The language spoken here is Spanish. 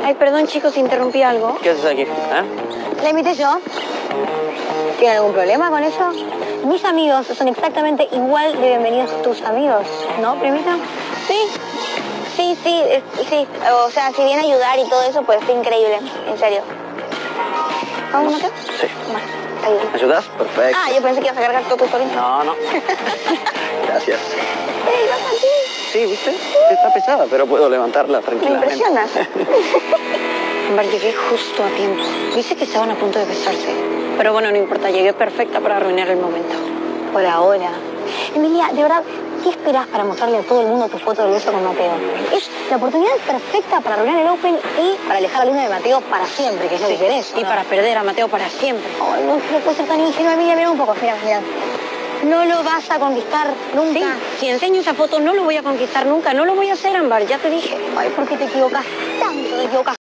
Ay, perdón, chicos, interrumpí algo. ¿Qué haces aquí? ¿La invité yo? ¿Tiene algún problema con eso? Mis amigos son exactamente igual de bienvenidos que tus amigos, ¿no, primita? Sí. Sí. O sea, si viene a ayudar y todo eso, pues es increíble, en serio. ¿Vamos, Mateo? Sí. Bueno, está bien. ¿Me ayudas? Perfecto. Ah, yo pensé que ibas a cargar todo tu solito. No. Gracias. ¿Vas a ti? Sí, ¿viste? Está pesada, pero puedo levantarla Me tranquilamente. impresionas. Amber, llegué justo a tiempo. Dice que estaban a punto de besarse. Pero bueno, no importa, llegué perfecta para arruinar el momento. Por ahora. Emilia, de verdad, ¿qué esperás para mostrarle a todo el mundo tu foto del beso con Mateo? Es la oportunidad perfecta para arruinar el Open y para alejar a Luna de Mateo para siempre, que es lo que querés. Y para perder a Mateo para siempre. Ay, no puede ser tan ingenua, Emilia, mira un poco, mira. No lo vas a conquistar nunca. Sí, si enseño esa foto no lo voy a conquistar nunca. No lo voy a hacer, Amber, ya te dije. Ay, ¿por qué te equivocas tanto? Te equivocas